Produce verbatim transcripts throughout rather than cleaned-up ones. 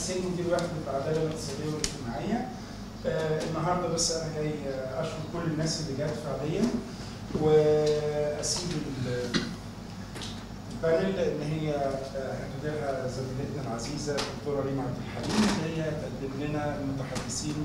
حسين مدير وحده العداله الاقتصاديه والاجتماعيه. آه النهارده بس انا جاي اشكر كل الناس اللي جت فعليا، واسيب البانل ان هي هتديرها زميلتنا العزيزه الدكتوره ريم عبد الحليم، اللي هي تقدم لنا المتحدثين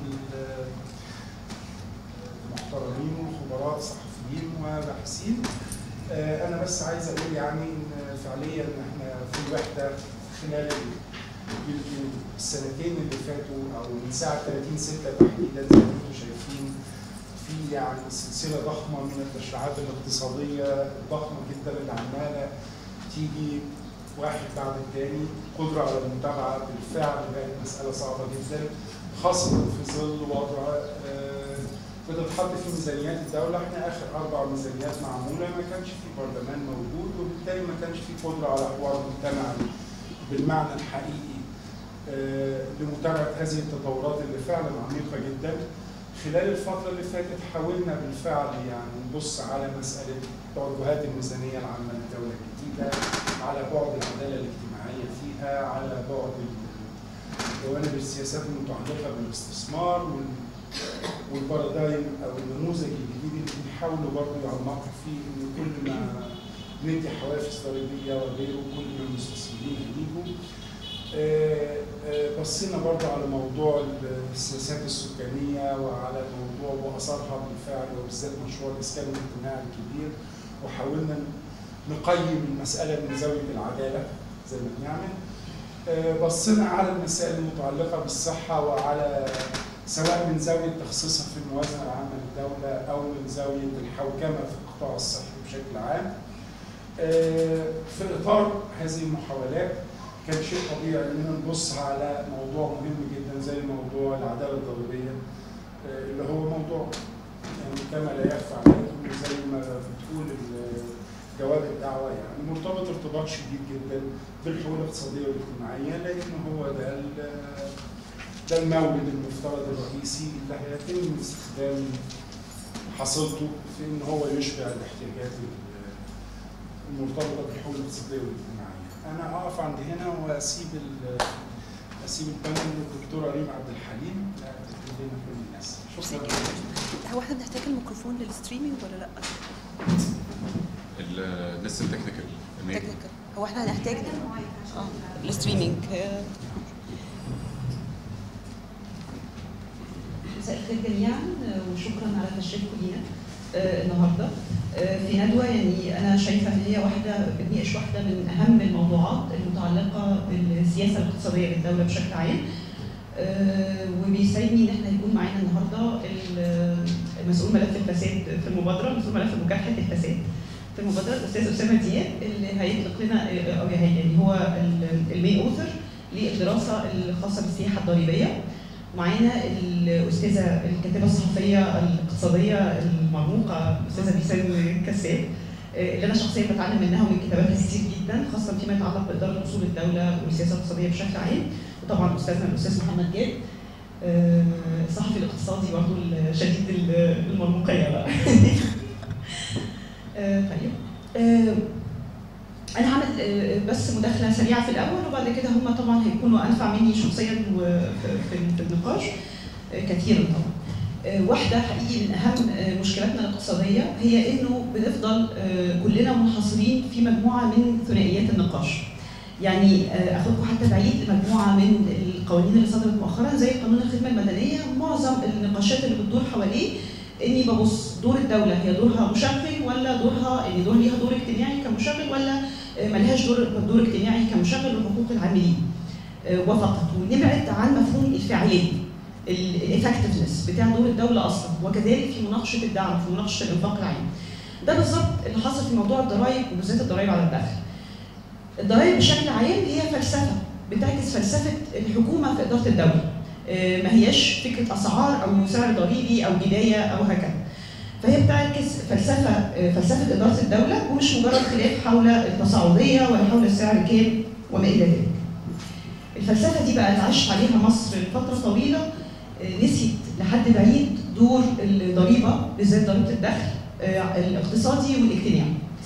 المحترمين والخبراء الصحفيين وباحثين. آه انا بس عايز اقول يعني ان فعليا احنا في الوحده خلال السنتين اللي فاتوا او من ساعه ثلاثين ستة تحديدا زي ما انتم شايفين في يعني سلسله ضخمه من التشريعات الاقتصاديه الضخمه جدا اللي عماله تيجي واحد بعد الثاني. قدره على المتابعه بالفعل بقت مساله صعبه جدا، خاصه في ظل وضع بتتحط في ميزانيات الدوله. احنا اخر اربع ميزانيات معموله ما كانش في برلمان موجود، وبالتالي ما كانش في قدره على حوار مجتمعي بالمعنى الحقيقي لمتابعه هذه التطورات اللي فعلا عميقه جدا. خلال الفتره اللي فاتت حاولنا بالفعل يعني نبص على مساله توجهات الميزانيه العامه للدوله الجديده، على بعد العداله الاجتماعيه فيها، على بعد جوانب السياسات المتعلقه بالاستثمار والبارادايم او النموذج الجديد اللي بيحاولوا برضه يعمقوا فيه ان كل ما ندي حوافز ضريبيه وغيره كل ما المستثمرين هيجوا. بصينا برضه على موضوع السياسات السكانيه وعلى موضوع واثارها بالفعل، وبالذات مشروع الاسكان الاجتماعي الكبير، وحاولنا نقيم المساله من زاويه العداله زي ما بنعمل. بصينا على المسائل المتعلقه بالصحه وعلى سواء من زاويه تخصيصها في الموازنه العامه للدوله او من زاويه الحوكمه في القطاع الصحي بشكل عام. في اطار هذه المحاولات كان شيء طبيعي اننا نبص على موضوع مهم جدا زي موضوع العداله الضريبيه، اللي هو موضوع يعني كما لا يخفى عليكم زي ما بتقول جواب الدعوه يعني مرتبط ارتباط شديد جدا بالحقوق الاقتصاديه والاجتماعيه، لان هو ده ده المورد المفترض الرئيسي اللي هيتم استخدام حصيلته في ان هو يشبع الاحتياجات المرتبطه بالحقوق الاقتصاديه والاجتماعيه. انا اقف عند هنا واسيب اسيب البانل للدكتوره ريم عبد الحليم تقدم لنا كل الناس. شكرا. هو احنا بنحتاج الميكروفون للستريمينج ولا لا؟ لسه تكنيكال. تكنيكال. هو احنا هنحتاج اه الستريمينج. مساء الخير جميعا وشكرا على تشريفكم لينا آه النهارده آه في ندوه. يعني انا شايفه ان هي واحده بتناقش واحده من اهم الموضوعات المتعلقه بالسياسه الاقتصاديه للدوله بشكل عام. آه وبيسعدني ان احنا يكون معانا النهارده مسؤول ملف الفساد في المبادره، مسؤول ملف مكافحه الفساد في المبادره الاستاذ اسامه دياب، اللي هيطلق لنا او يعني هو المين اوثر للدراسه الخاصه بالسياحه الضريبيه. معانا الاستاذه الكاتبه الصحفيه الاقتصاديه المرموقه الاستاذه بيسان كساب، اللي انا شخصيا بتعلم منها ومن كتاباتها كتير جدا، خاصه فيما يتعلق باداره اصول الدوله والسياسه الاقتصاديه بشكل عام. وطبعا استاذنا الاستاذ محمد جاد الصحفي الاقتصادي برضه شديد المرموقيه بقى. طيب انا هعمل بس مداخله سريعه في الاول، وبعد كده هم طبعا هيكونوا انفع مني شخصيا في النقاش كثيرا. طبعا واحده حقيقي من اهم مشكلاتنا الاقتصاديه هي انه بنفضل كلنا منحصرين في مجموعه من ثنائيات النقاش. يعني اخدكم حتى بعيد لمجموعه من القوانين اللي صدرت مؤخرا زي قانون الخدمه المدنيه، معظم النقاشات اللي بتدور حواليه اني ببص دور الدوله هي دورها مشغل ولا دورها ان دور ليها دور اجتماعي كمشغل ولا ملهاش دور دور اجتماعي كمشغل لحقوق العاملين وفقط، ونبعد عن مفهوم الفاعليه الافكتفنس بتاع دور الدوله اصلا، وكذلك في مناقشه الدعم في مناقشه الانفاق العام. ده بالظبط اللي حصل في موضوع الضرائب وبالذات الضرائب على الدخل. الضرائب بشكل عام هي فلسفه بتعكس فلسفه الحكومه في اداره الدوله. ما هياش فكره اسعار او سعر ضريبي او بدايه او هكذا. فهي بتعكس فلسفه فلسفه اداره الدوله، ومش مجرد خلاف حول التصاعديه ولا حول السعر كام وما الى ذلك. الفلسفه دي بقى اللي عاشت عليها مصر لفتره طويله، نسيت لحد بعيد دور الضريبه بالذات ضريبه الدخل الاقتصادي والاجتماعي.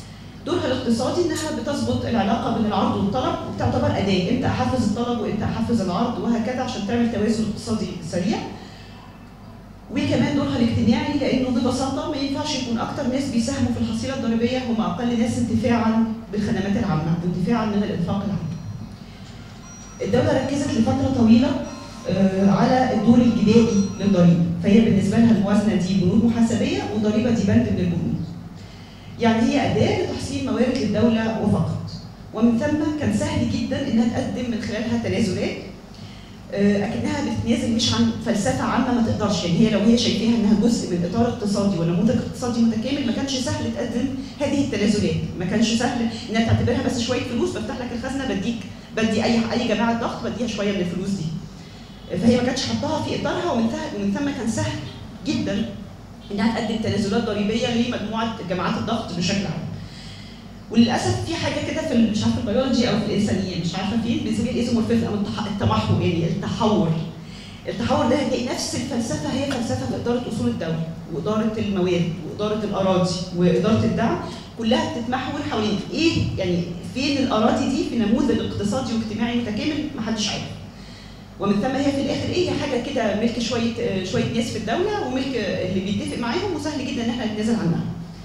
دورها الاقتصادي انها بتظبط العلاقه بين العرض والطلب، وبتعتبر اداه امتى احفز الطلب وامتى احفز العرض وهكذا عشان تعمل توازن اقتصادي سريع. وكمان دورها الاجتماعي لانه ببساطه ما ينفعش يكون اكتر ناس بيساهموا في الحصيله الضريبيه هم اقل ناس انتفاعا بالخدمات العامه وانتفاعا من الانفاق العام. الدوله ركزت لفتره طويله على الدور الجبائي للضريبه، فهي بالنسبه لها الموازنه دي بنود محاسبيه والضريبه دي بند من البنود. يعني هي اداه لتحصيل موارد للدوله وفقط. ومن ثم كان سهل جدا انها تقدم من خلالها تنازلات اكنها بتتنازل مش عن فلسفه عامه ما تقدرش، يعني هي لو هي شايفاها انها جزء من اطار اقتصادي ونموذج اقتصادي متكامل ما كانش سهل تقدم هذه التنازلات، ما كانش سهل انها تعتبرها بس شويه فلوس بفتح لك الخزنه بديك بدي اي اي جماعه ضغط بديها شويه من الفلوس دي. فهي ما كانتش حطاها في اطارها، ومن ثم كان سهل جدا انها تقدم تنازلات ضريبيه لمجموعه جماعات الضغط بشكل عام. وللاسف في حاجه كده في مش عارفه البيولوجي او في الانسانيه مش عارفه فين بنسميها الايزومورفيزم او التمحور، يعني التحور. التحور ده هتلاقي نفس الفلسفه هي فلسفه في اداره اصول الدوله واداره الموارد واداره الاراضي واداره الدعم، كلها بتتمحور حوالين ايه؟ يعني فين الاراضي دي في نموذج اقتصادي واجتماعي متكامل محدش عارف. ومن ثم هي في الاخر ايه؟ هي حاجه كده ملك شويه شويه ناس في الدوله وملك اللي بيتفق معاهم وسهل جدا ان احنا نتنازل عنها.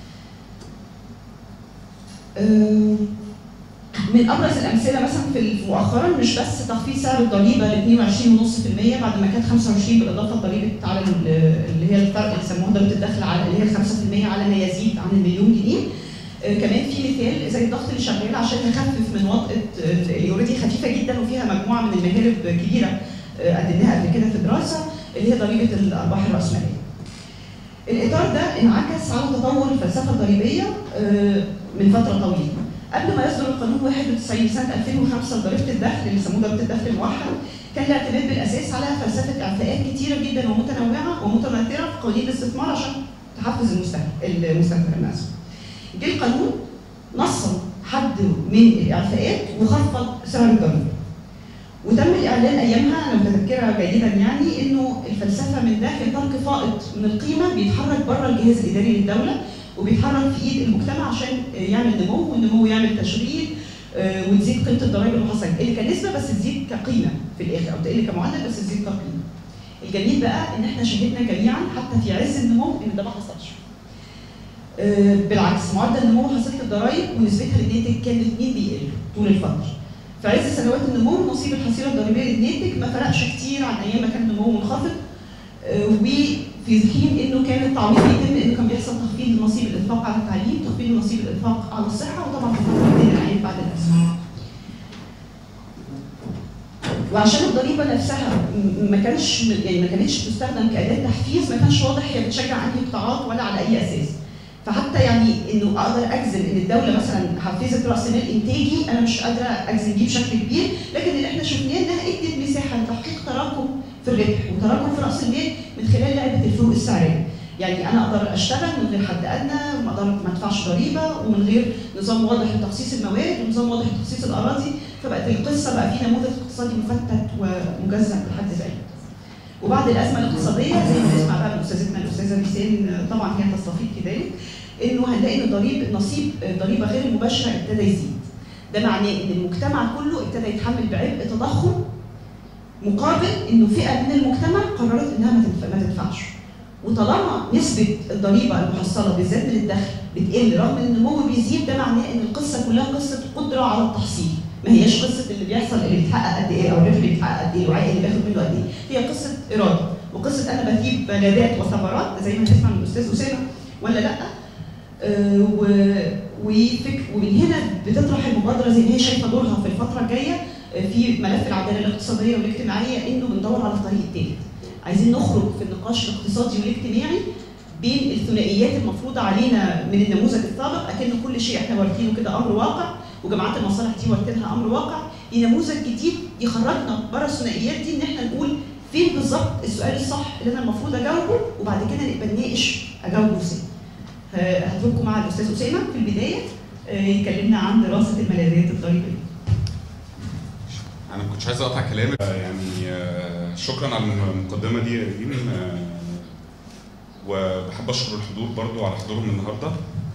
من ابرز الامثله مثلا في مؤخرا مش بس تخفيض سعر الضريبه ل اثنين وعشرين فاصلة خمسة بالمئة بعد ما كانت خمسة وعشرين بالاضافه لضريبه على اللي هي الفرق اللي سموها ضريبه الدخل على اللي هي خمسة بالمئة على ما يزيد عن المليون جنيه. كمان في مثال زي الضغط اللي شغال عشان نخفف من وطأة اللي اوريدي خفيفه جدا وفيها مجموعه من المهارب كبيره قدمناها قبل كده في دراسه اللي هي ضريبه الارباح الراسماليه. الاطار ده انعكس على تطور الفلسفه الضريبيه من فتره طويله. قبل ما يصدر القانون واحد وتسعين سنه ألفين وخمسة لضريبه الدخل اللي سموه ضريبه الدخل الموحد، كان الاعتماد بالاساس على فلسفه اعفاءات كثيره جدا ومتنوعه ومتناثره في قوانين الاستثمار عشان تحفز المستثمر المستثمر الناس. جه القانون نص حد من الاعفاءات وخفض سعر الضريبه. وتم الاعلان ايامها انا متذكره جيدا يعني انه الفلسفه من ده كان ترك فائض من القيمه بيتحرك بره الجهاز الاداري للدوله وبيتحرك في ايد المجتمع عشان يعمل نمو، والنمو يعمل تشغيل وتزيد قيمه الضرائب المحصله، تقل كنسبه بس تزيد كقيمه في الاخر، او تقل كمعدل بس تزيد كقيمه. الجميل بقى ان احنا شهدنا جميعا حتى في عز النمو ان ده ما حصلش. بالعكس معدل نمو حصيله الضرائب ونسبتها للناتج كان الاثنين بيقلوا طول الفتره. في عز سنوات النمو نصيب الحصيله الضريبيه للناتج ما فرقش كتير عن ايام ما كان النمو منخفض، وفي حين انه كان التعويض بيتم انه كان بيحصل تخفيض نصيب الانفاق على التعليم، تخفيض نصيب الانفاق على الصحه، وطبعا تخفيض العين بعد الازمه. وعشان الضريبه نفسها ما كانش يعني ما كانتش بتستخدم كاداه تحفيز، ما كانش واضح هي بتشجع انهي قطاعات ولا على اي اساس. فحتى يعني انه اقدر اجزم ان الدوله مثلا حفزت راس مال انتاجي انا مش قادره اجزم بيه بشكل كبير، لكن اللي احنا شفناه انها ادت مساحه لتحقيق تراكم في الربح وتراكم في راس المال من خلال لعبه الفروق السعريه. يعني انا اقدر اشتغل من غير حد ادنى وما اقدر ما ادفعش ضريبه ومن غير نظام واضح لتخصيص الموارد ونظام واضح لتخصيص الاراضي، فبقت القصه بقى في نموذج اقتصادي مفتت ومجزأ لحد ذلك. وبعد الازمه الاقتصاديه زي ما نسمع بقى من استاذتنا الاستاذه بيسان طبعا هي تستفيض في ذلك، انه هنلاقي ان ضريب نصيب الضريبه غير المباشره ابتدى يزيد. ده معناه ان المجتمع كله ابتدى يتحمل بعبء تضخم مقابل انه فئه من المجتمع قررت انها ما تدفعش. وطالما نسبه الضريبه المحصله بالذات من الدخل بتقل رغم ان النمو بيزيد، ده معناه ان القصه كلها قصه قدره على التحصيل، ما هياش قصه اللي بيحصل اللي بيتحقق قد ايه او الربح اللي بيتحقق قد ايه الوعي اللي باخد منه قد ايه، هي قصه اراده وقصه انا بجيب بلادات وثمرات زي ما هنسمع من الاستاذ اسامه ولا لا. آه وفك ومن هنا بتطرح المبادره زي ما هي شايفه دورها في الفتره الجايه في ملف العداله الاقتصاديه والاجتماعيه، انه بندور على الطريق الثالث. عايزين نخرج في النقاش الاقتصادي والاجتماعي بين الثنائيات المفروضه علينا من النموذج السابق، اكن كل شيء احنا وارثينه كده امر واقع وجماعات المصالح دي وارثينها امر واقع، لنموذج جديد يخرجنا بره الثنائيات دي، ان احنا نقول فين بالظبط السؤال الصح اللي انا المفروض اجاوبه، وبعد كده نبقى نناقش اجاوبه ازاي. هترككم مع الاستاذ اسامه في البدايه يكلمنا عن دراسه الملاذات الضريبيه. انا ما كنتش عايز اقطع كلامك، يعني شكرا على المقدمه دي يا ريم، وبحب اشكر الحضور برضو على حضورهم النهارده.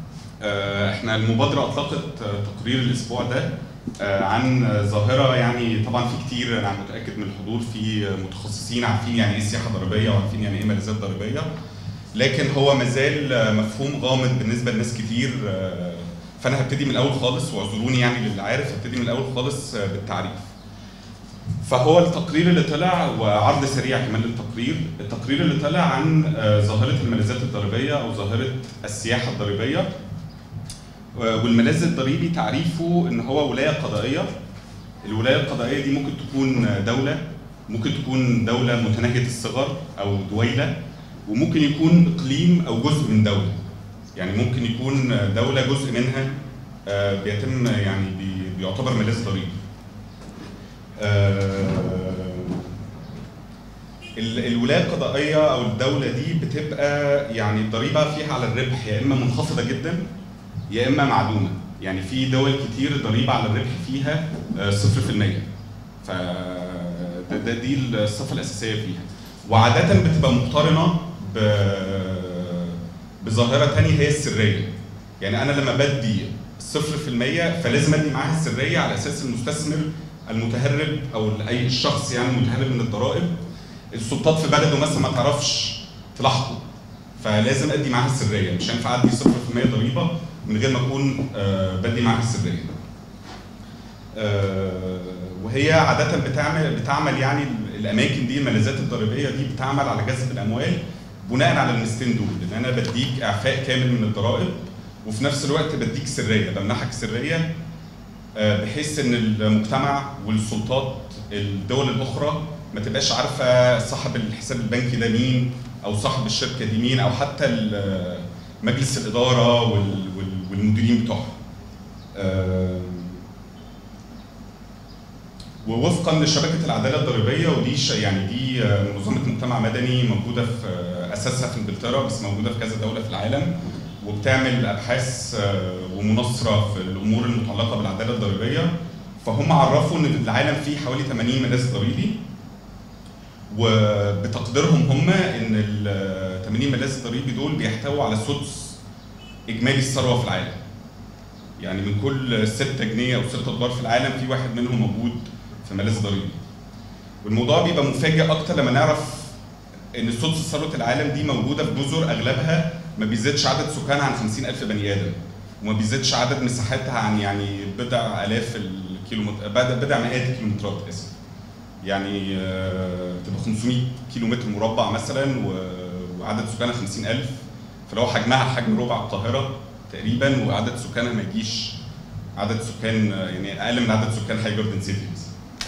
احنا المبادره اطلقت تقرير الاسبوع ده عن ظاهره، يعني طبعا في كتير، انا متاكد من الحضور في متخصصين عارفين يعني ايه سياحه ضريبيه وعارفين يعني ايه ملاذات ضريبيه، لكن هو مازال مفهوم غامض بالنسبه لناس كتير. فانا هبتدي من الاول خالص، واعذروني يعني للي عارف، هبتدي من الاول خالص بالتعريف. فهو التقرير اللي طلع، وعرض سريع كمان للتقرير، التقرير اللي طلع عن ظاهره الملاذات الضريبيه او ظاهره السياحه الضريبيه. والملاذ الضريبي تعريفه ان هو ولايه قضائيه. الولايه القضائيه دي ممكن تكون دوله، ممكن تكون دوله متناهيه الصغر او دويله، وممكن يكون اقليم او جزء من دوله. يعني ممكن يكون دوله جزء منها بيتم يعني بيعتبر ملاذ ضريبي. الولايه القضائيه او الدوله دي بتبقى يعني الضريبه فيها على الربح يا اما منخفضه جدا يا اما معدومه. يعني في دول كتير الضريبه على الربح فيها صفر في المية. ف ده دي الصفه الاساسيه فيها. وعاده بتبقى مقترنه ب بظاهره ثانيه هي السريه. يعني انا لما بدي صفر في المية فلازم ادي معاها السريه على اساس المستثمر المتهرب او اي الشخص يعني المتهرب من الضرائب، السلطات في بلده مثلا ما تعرفش تلاحقه، فلازم ادي معاها السريه. مش هينفع ادي صفر في المية ضريبه من غير ما اكون آه بدي معاها السريه. آه وهي عاده بتعمل بتعمل يعني الاماكن دي الملاذات الضريبيه دي بتعمل على جذب الاموال بناء على الميزتين دول، ان انا بديك اعفاء كامل من الضرائب وفي نفس الوقت بديك سريه، بمنحك سريه آه بحيث ان المجتمع والسلطات الدول الاخرى ما تبقاش عارفه صاحب الحساب البنكي ده مين او صاحب الشركه دي مين او حتى مجلس الاداره والمديرين بتوعها. ووفقا لشبكه العداله الضريبيه، ودي يعني دي منظمه مجتمع مدني موجوده في اساسها في انجلترا بس موجوده في كذا دوله في العالم، وبتعمل ابحاث ومناصره في الامور المتعلقه بالعداله الضريبيه. فهم عرفوا ان العالم فيه حوالي ثمانين ملاذ ضريبي، وبتقديرهم هم ان ال ثمانين ملاذ ضريبي دول بيحتووا على سدس اجمالي الثروه في العالم. يعني من كل ستة جنيه او ستة دولار في العالم في واحد منهم موجود في ملاذ ضريبي. والموضوع بيبقى مفاجئ اكتر لما نعرف ان سدس ثروه العالم دي موجوده في جزر اغلبها ما بيزيدش عدد سكانها عن خمسين ألف بني ادم، وما بيزيدش عدد مساحتها عن يعني بضع الاف الكيلومتر بضع مئات الكيلومترات اسف. يعني بتبقى خمسمية كيلو متر مربع مثلا وعدد سكانها خمسين ألف، فلو حجمها حجم ربع القاهره تقريبا، وعدد سكانها ما يجيش عدد سكان يعني اقل من عدد سكان هاي جاردن سيتي مثلا.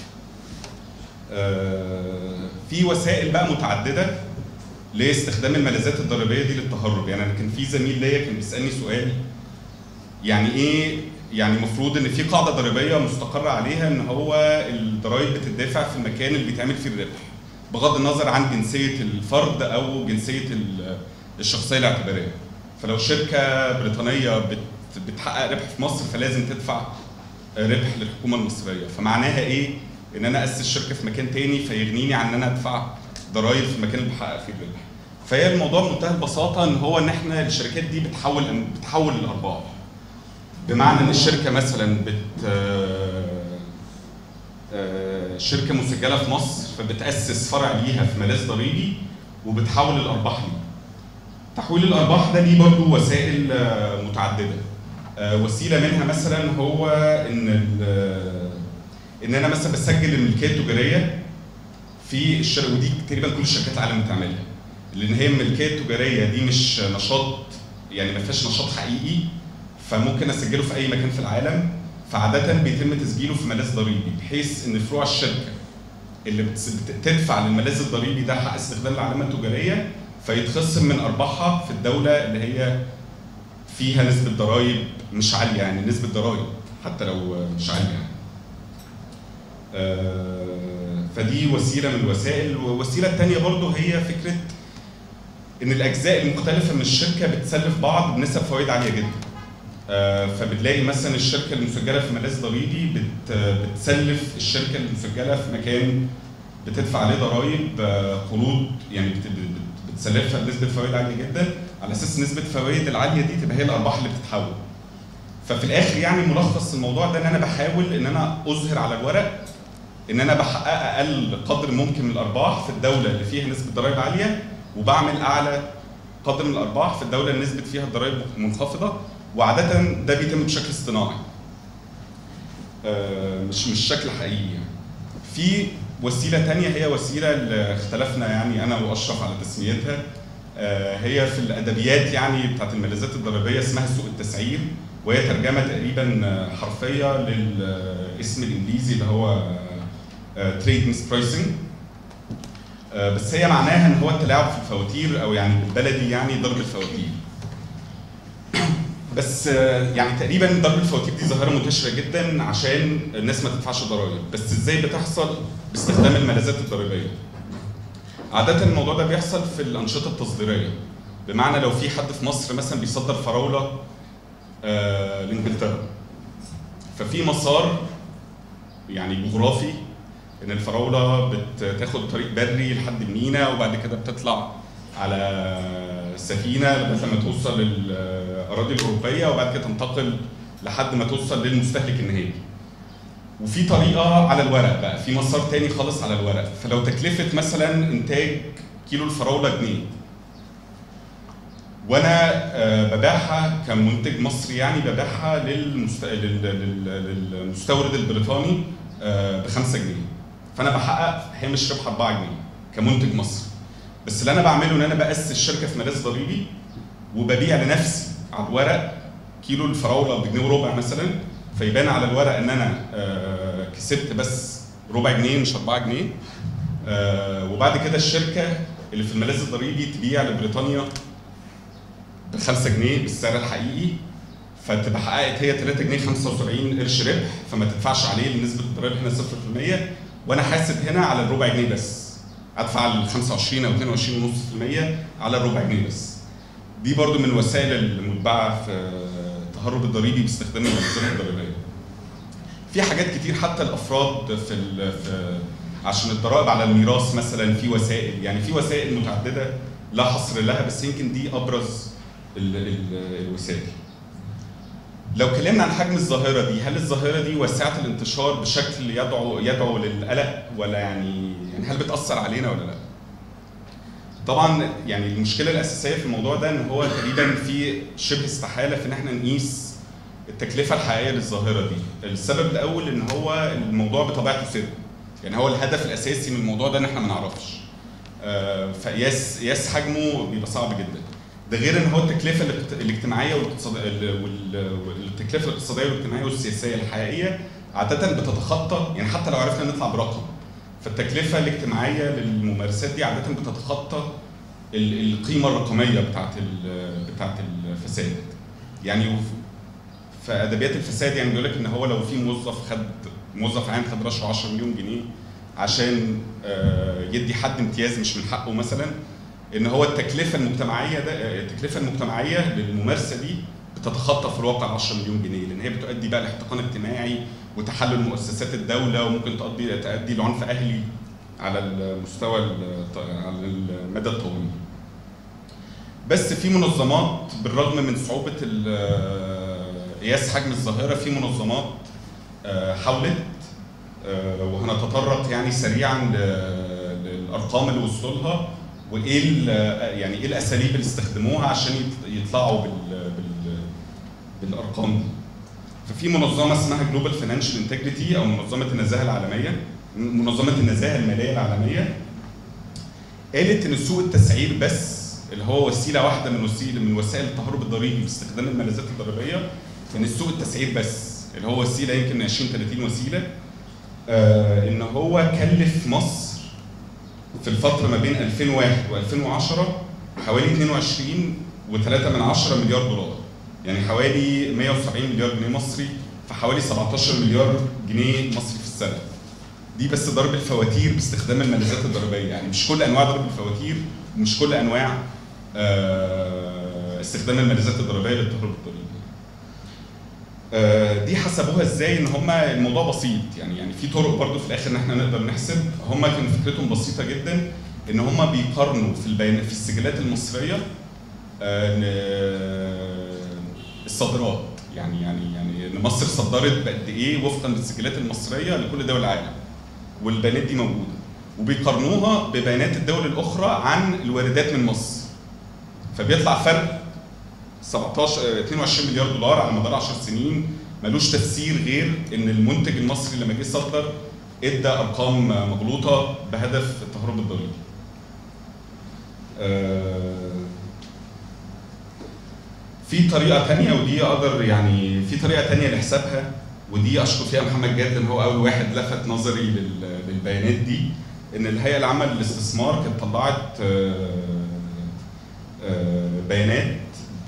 في وسائل بقى متعدده لاستخدام الملاذات الضريبيه دي للتهرب. يعني انا كان في زميل ليا كان بيسالني سؤال، يعني ايه يعني المفروض ان في قاعده ضريبيه مستقره عليها ان هو الضرائب بتدفع في المكان اللي بيتعمل فيه الربح بغض النظر عن جنسيه الفرد او جنسيه الشخصيه الاعتباريه. فلو شركه بريطانيه بتحقق ربح في مصر فلازم تدفع ربح للحكومه المصريه. فمعناها ايه؟ ان انا اسس شركه في مكان تاني فيغنيني عن ان انا ادفع ضرائب في المكان اللي بحقق فيه الربح. فهي الموضوع بمنتهى البساطه ان هو ان احنا الشركات دي بتحول بتحول الارباح. بمعنى ان الشركه مثلا بت شركه مسجله في مصر فبتاسس فرع ليها في ملاذ ضريبي وبتحول الارباح ليه. تحويل الارباح ده ليه برضه وسائل متعدده. وسيله منها مثلا هو ان ان انا مثلا بسجل الملكيه التجاريه في الشركه، ودي تقريبا كل الشركات العالم بتعملها، لان هي الملكيه التجاريه دي مش نشاط يعني ما فيهاش نشاط حقيقي، فممكن اسجله في اي مكان في العالم. فعاده بيتم تسجيله في ملاذ ضريبي بحيث ان فروع الشركه اللي بتدفع للملاذ الضريبي ده حق استخدام العلامه التجاريه فيتخصم من ارباحها في الدوله اللي هي فيها نسبه ضرائب مش عاليه، يعني نسبه ضرائب حتى لو مش عاليه يعني. آه فدي وسيله من الوسائل. والوسيله الثانيه برضه هي فكره ان الاجزاء المختلفه من الشركه بتسلف بعض بنسب فوائد عاليه جدا. آه فبتلاقي مثلا الشركه المسجله في ملاذ ضريبي بت بتسلف الشركه المسجله في مكان بتدفع عليه ضرائب آه قروض، يعني بت بتسلفها بنسبه فوائد عاليه جدا على اساس نسبه الفوائد العاليه دي تبقى هي الارباح اللي بتتحول. ففي الاخر يعني ملخص الموضوع ده ان انا بحاول ان انا اظهر على الورق ان انا بحقق اقل قدر ممكن من الارباح في الدوله اللي فيها نسبه ضرائب عاليه، وبعمل اعلى قدر من الارباح في الدوله اللي نسبه فيها الضرائب منخفضه، وعاده ده بيتم بشكل اصطناعي. آه مش مش شكل حقيقي يعني. في وسيله ثانيه هي وسيله اللي اختلفنا يعني انا واشرف على تسميتها، آه هي في الادبيات يعني بتاعت الملاذات الضريبيه اسمها سوق التسعير، وهي ترجمه تقريبا حرفيه للاسم الانجليزي اللي هو تريد ميس برايسنج. بس هي معناها ان هو التلاعب في الفواتير، او يعني بالبلدي يعني ضرب الفواتير. بس يعني تقريبا ضرب الفواتير دي ظاهره منتشره جدا عشان الناس ما تدفعش ضرائب، بس ازاي بتحصل؟ باستخدام الملاذات الضريبيه. عاده الموضوع ده بيحصل في الانشطه التصديريه، بمعنى لو في حد في مصر مثلا بيصدر فراوله آه لانجلترا، ففي مسار يعني جغرافي ان الفراوله بتاخد طريق بري لحد المينا، وبعد كده بتطلع على سفينه لغايه لما توصل للاراضي الاوروبيه، وبعد كده تنتقل لحد ما توصل للمستهلك النهائي. وفي طريقه على الورق بقى، في مسار تاني خالص على الورق. فلو تكلفه مثلا انتاج كيلو الفراوله جنيه، وانا ببيعها كمنتج مصري يعني ببيعها للمست... للمستورد البريطاني ب خمسة جنيه، فانا بحقق هامش ربح أربعة جنيه كمنتج مصري. بس اللي انا بعمله ان انا باسس شركه في ملاذ ضريبي، وببيع لنفسي على الورق كيلو الفراوله بجنيه وربع مثلا، فيبان على الورق ان انا كسبت بس ربع جنيه مش أربعة جنيه. وبعد كده الشركه اللي في الملاذ الضريبي تبيع لبريطانيا ب خمسة جنيه بالسعر الحقيقي، فتبقى حققت هي ثلاثة جنيه خمسة وسبعين قرش ربح، فما تدفعش عليه نسبه الضرائب هنا صفر في المية، وانا حاسب هنا على الربع جنيه بس، ادفع ال خمسة وعشرين او اثنين وعشرين فاصلة خمسة بالمية على الربع جنيه بس. دي برضو من الوسائل المتبعه في التهرب الضريبي باستخدام المنظمات الضريبيه. في حاجات كتير حتى الافراد في, في عشان الضرائب على الميراث مثلا، في وسائل يعني في وسائل متعدده لا حصر لها، بس يمكن دي ابرز ال ال الوسائل. لو اتكلمنا عن حجم الظاهره دي، هل الظاهره دي واسعه الانتشار بشكل يدعو يدعو للقلق، ولا يعني يعني هل بتاثر علينا ولا لا؟ طبعا يعني المشكله الاساسيه في الموضوع ده ان هو تقريبا في شبه استحاله في ان احنا نقيس التكلفه الحقيقيه للظاهره دي. السبب الاول ان هو الموضوع بطبيعته سر، يعني هو الهدف الاساسي من الموضوع ده ان احنا ما نعرفش. آه فقياس قياس حجمه بيبقى صعب جدا. ده غير ان هو التكلفه الاجتماعيه والاقتصاديه والتكلفه الاقتصاديه والاجتماعيه والسياسيه الحقيقيه عاده بتتخطى، يعني حتى لو عرفنا نطلع برقم، فالتكلفه الاجتماعيه للممارسات دي عاده بتتخطى القيمه الرقميه بتاعت بتاعت الفساد. يعني في ادبيات الفساد يعني بيقول لك ان هو لو في موظف خد موظف عام خد رشوه عشرة مليون جنيه عشان يدي حد امتياز مش من حقه مثلا، ان هو التكلفه المجتمعيه ده التكلفه المجتمعيه للممارسه دي بتتخطى في الواقع عشرة مليون جنيه، لان هي بتؤدي بقى لاحتقان اجتماعي وتحلل مؤسسات الدوله، وممكن تؤدي تؤدي لعنف اهلي على المستوى على المدى الطويل. بس في منظمات بالرغم من صعوبه قياس حجم الظاهره، في منظمات حاولت، وهنتطرق يعني سريعا للارقام اللي وصلوا لها، وايه يعني ايه الاساليب اللي استخدموها عشان يطلعوا بال بال بالارقام دي. ففي منظمه اسمها جلوبال فاينانشال انتجريتي او منظمه النزاهه العالميه، منظمه النزاهه الماليه العالميه، قالت ان سوق التسعير بس اللي هو وسيله واحده من وسيله من وسائل التهرب الضريبي باستخدام الملاذات الضريبيه، ان السوق التسعير بس اللي هو وسيله يمكن عشرين ثلاثين وسيله، آه ان هو كلف مصر في الفتره ما بين ألفين وواحد وألفين وعشرة حوالي اثنين وعشرين وثلاثة من عشرة مليار دولار، يعني حوالي مئة وسبعين مليار جنيه مصري، فحوالي سبعة عشر مليار جنيه مصري في السنه. دي بس ضرب الفواتير باستخدام الملاذات الضريبيه، يعني مش كل انواع ضرب الفواتير ومش كل انواع استخدام الملاذات الضريبيه للتهرب الضريبي. دي حسبوها ازاي؟ ان هم الموضوع بسيط، يعني يعني في طرق برضو في الاخر ان احنا نقدر نحسب. هم كان فكرتهم بسيطه جدا، ان هم بيقارنوا في البيان في السجلات المصريه الصادرات، يعني يعني يعني ان مصر صدرت بقد ايه وفقا للسجلات المصريه لكل دول العالم، والبيانات دي موجوده، وبيقارنوها ببيانات الدول الاخرى عن الواردات من مصر. فبيطلع فرق سبعتاشر اتنين وعشرين مليار دولار على مدار عشر سنين، ملوش تفسير غير ان المنتج المصري لما جه يصدر ادى ارقام مغلوطه بهدف التهرب الضريبي. في طريقه ثانيه ودي اقدر يعني في طريقه ثانيه لحسابها، ودي اشكر فيها محمد جاد ان هو اول واحد لفت نظري للبيانات دي. ان الهيئه العامه للاستثمار كانت طلعت بيانات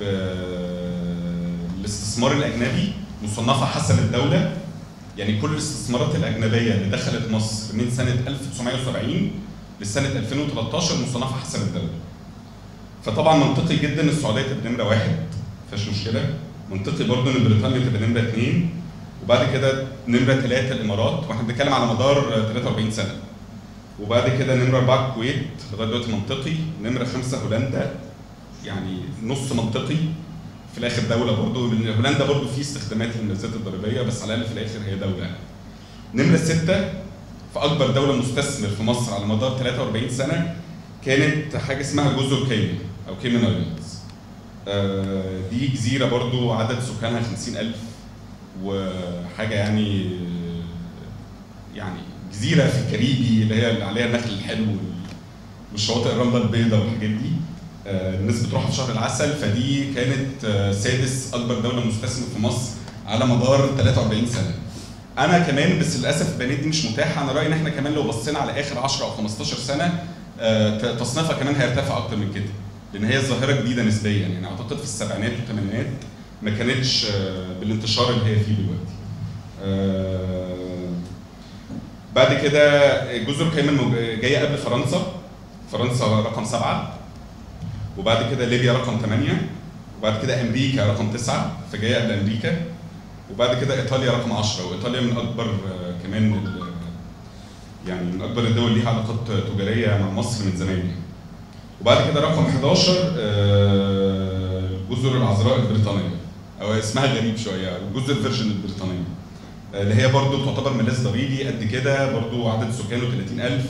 بالاستثمار الاجنبي مصنفه حسب الدوله، يعني كل الاستثمارات الاجنبيه اللي دخلت مصر من سنه ألف وتسعمائة وسبعين لسنه ألفين وثلاثة عشر مصنفه حسب الدوله. فطبعا منطقي جدا ان السعوديه تبقى نمره واحد، مفيهاش مشكله. منطقي برضه ان بريطانيا تبقى نمره اثنين، وبعد كده نمره ثلاثه الامارات، واحنا بنتكلم على مدار ثلاثة وأربعين سنه. وبعد كده نمره اربعه الكويت لغايه دلوقتي منطقي، نمره خمسه هولندا يعني نص منطقي في الاخر دوله برضه. هولندا برضه في استخدامات للمميزات الضريبيه بس على الاقل في الاخر هي دوله يعني. نمره سته في اكبر دوله مستثمر في مصر على مدار ثلاثة وأربعين سنه كانت حاجه اسمها جزر كيمن او كيمن ايلاندز. آه دي جزيره برضه عدد سكانها خمسين ألف وحاجه يعني يعني جزيره في الكاريبي اللي هي اللي عليها النخل الحلو والشواطئ الرمله البيضاء والحاجات دي. آه الناس بتروحها في شهر العسل، فدي كانت آه سادس اكبر دوله مستثمر في مصر على مدار ثلاثة وأربعين سنه. انا كمان بس للاسف البيانات دي مش متاحه، انا رايي ان احنا كمان لو بصينا على اخر عشرة او خمستاشر سنه آه تصنيفها كمان هيرتفع اكتر من كده، لان هي ظاهره جديده نسبيا. يعني اعتقد في السبعينات والثمانينات ما كانتش آه بالانتشار اللي هي فيه دلوقتي. آه بعد كده جزر كيمن جايه قبل فرنسا، فرنسا رقم سبعه، وبعد كده ليبيا رقم ثمانيه، وبعد كده امريكا رقم تسعه فجايه قبل امريكا، وبعد كده ايطاليا رقم عشرة، وايطاليا من اكبر آه كمان يعني من اكبر الدول اللي ليها علاقات تجاريه مع مصر من زمان يعني. وبعد كده رقم حداشر آه جزر العذراء البريطانيه، او اسمها غريب شويه جزر فيرجن البريطانيه، اللي هي برضو تعتبر ملاذ ضريبي قد كده، برضو عدد سكانه ثلاثين ألف.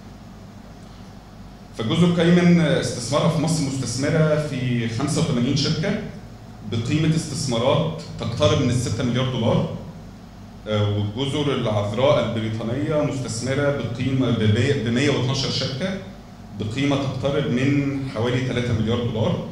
فجزر كيمن استثمارها في مصر مستثمره في خمسة وثمانين شركه بقيمه استثمارات تقترب من الستة مليار دولار. والجزر العذراء البريطانيه مستثمره بقيمه ب مائة واثناشر شركه بقيمه تقترب من حوالي ثلاثة مليار دولار.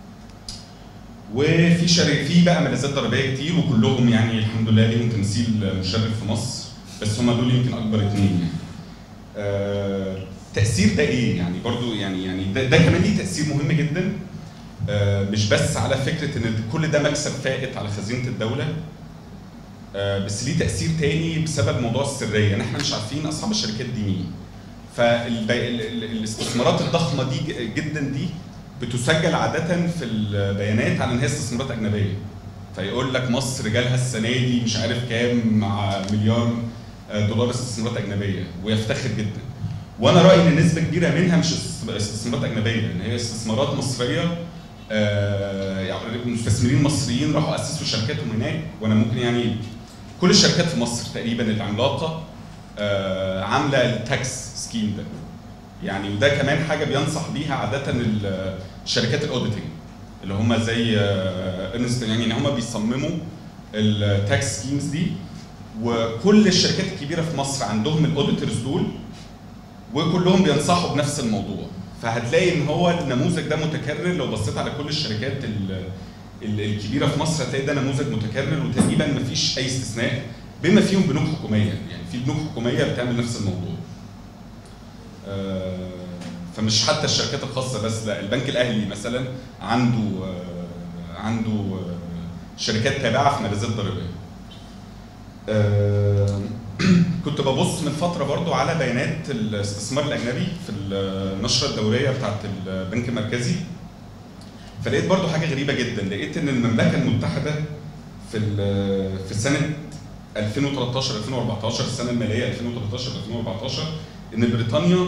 وفي شركة في بقى ملاذات ضريبيه كتير، وكلهم يعني الحمد لله ليهم تمثيل مشرف في مصر، بس هم دول يمكن اكبر اثنين يعني. آه تاثير ده ايه؟ يعني برضو يعني يعني ده, ده كمان ليه تاثير مهم جدا، آه مش بس على فكره ان كل ده مكسب فائت على خزينه الدوله، آه بس ليه تاثير تاني بسبب موضوع السريه، ان احنا مش عارفين اصحاب الشركات دي مين. فالاستثمارات الضخمه دي جدا دي بتسجل عاده في البيانات على ان هي استثمارات اجنبيه، فيقول لك مصر جالها السنه دي مش عارف كام مع مليار دولار استثمارات اجنبيه، ويفتخر جدا. وانا رايي ان نسبه كبيره منها مش استثمارات اجنبيه، لان هي استثمارات مصريه، آه يعني مستثمرين مصريين راحوا اسسوا شركاتهم هناك. وانا ممكن يعني كل الشركات في مصر تقريبا العملاقه آه عامله التاكس سكيم ده يعني، وده كمان حاجه بينصح بيها عاده الشركات الاوديتنج اللي هم زي ارنست، يعني هم بيصمموا التاكس سكيمز دي، وكل الشركات الكبيره في مصر عندهم الاوديتورز دول، وكلهم بينصحوا بنفس الموضوع. فهتلاقي ان هو النموذج ده متكرر، لو بصيت على كل الشركات الكبيره في مصر هتلاقي ده نموذج متكرر، وتقريبا ما فيش اي استثناء بما فيهم بنوك حكوميه، يعني في بنوك حكوميه بتعمل نفس الموضوع. فمش حتى الشركات الخاصه بس، لا البنك الاهلي مثلا عنده عنده شركات تابعه في ملاذات ضريبيه. كنت ببص من فتره برضو على بيانات الاستثمار الاجنبي في النشره الدوريه بتاعت البنك المركزي، فلقيت برضو حاجه غريبه جدا. لقيت ان المملكه المتحده في في سنه ألفين وثلاثة عشر ألفين وأربعة عشر السنه الماليه ألفين وثلاثة عشر ألفين وأربعة عشر ان بريطانيا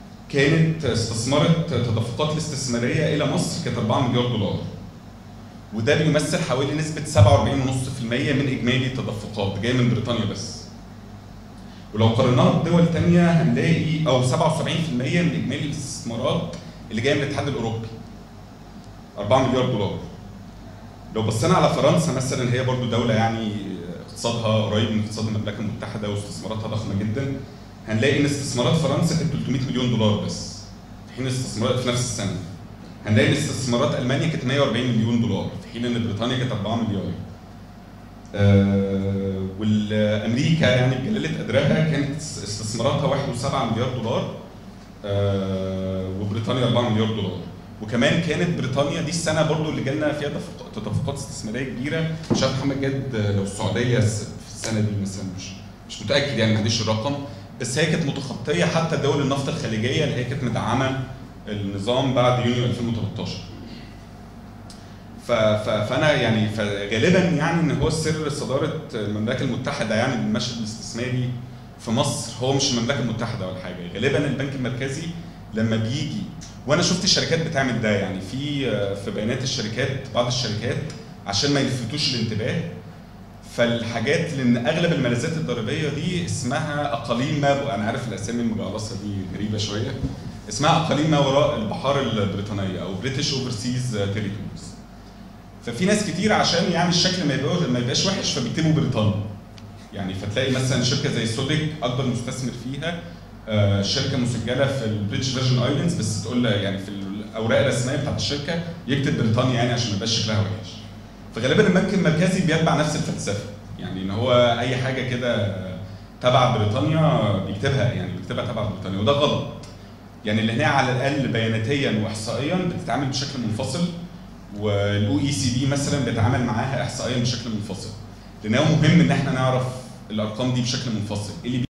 كانت استثمرت تدفقات الاستثماريه الى مصر كانت أربعة مليار دولار، وده بيمثل حوالي نسبه سبعة وأربعين فاصلة خمسة بالمية من اجمالي التدفقات جايه من بريطانيا بس. ولو قارناها بدول ثانيه هنلاقي او سبعة وسبعين بالمية من اجمالي الاستثمارات اللي جايه من الاتحاد الاوروبي أربعة مليار دولار. لو بصينا على فرنسا مثلا، هي برضو دوله يعني اقتصادها قريب من اقتصاد المملكه المتحده واستثماراتها ضخمه جدا، هنلاقي ان استثمارات فرنسا كانت ثلاثمائة مليون دولار بس في حين استثمارات في نفس السنه. هنلاقي ان استثمارات المانيا كانت مائة وأربعين مليون دولار في حين ان بريطانيا كانت أربعة مليار. آه والامريكا يعني بجلاله قدرها كانت استثماراتها واحد فاصلة سبعة مليار دولار، آه وبريطانيا أربعة مليار دولار. وكمان كانت بريطانيا دي السنه برضو اللي جالنا فيها تدفقات استثماريه كبيره. مش عارف محمد جاد لو السعوديه في السنه دي مثلا، مش مش متاكد يعني، ما عنديش الرقم، بس هي كانت متخطيه حتى دول النفط الخليجيه اللي هي كانت مدعمه النظام بعد يونيو ألفين وثلاثطاشر. فانا يعني فغالبا يعني ان هو سر صداره المملكه المتحده يعني المشهد الاستثماري في مصر هو مش المملكه المتحده ولا حاجه. غالبا البنك المركزي لما بيجي، وانا شفت الشركات بتعمل ده يعني في في بيانات الشركات، بعض الشركات عشان ما يلفتوش الانتباه، فالحاجات لان اغلب الملاذات الضريبيه دي اسمها اقاليم ما، انا عارف الاسامي المجعلصه دي غريبه شويه، اسمها اقاليم ما وراء البحار البريطانيه او بريتش اوفرسيز تيريتوريز. ففي ناس كتير عشان يعني الشكل ما يبقاش ما يبقاش وحش فبيكتبوا بريطانيا. يعني فتلاقي مثلا شركه زي سودك اكبر مستثمر فيها آه شركه مسجله في البريتش فيرجن ايلاندز، بس تقول يعني في الاوراق الرسميه بتاعت الشركه يكتب بريطانيا يعني عشان ما يبقاش شكلها وحش. فغالبا البنك المركزي بيتبع نفس الفلسفه، يعني ان هو اي حاجه كده تبع بريطانيا بيكتبها يعني بيكتبها تبع بريطانيا، وده غلط. يعني اللي هنا على الاقل بياناتيا واحصائيا بتتعامل بشكل منفصل، والاو اي سي دي مثلا بيتعامل معاها احصائيا بشكل منفصل. لان هو مهم ان احنا نعرف الارقام دي بشكل منفصل، ايه اللي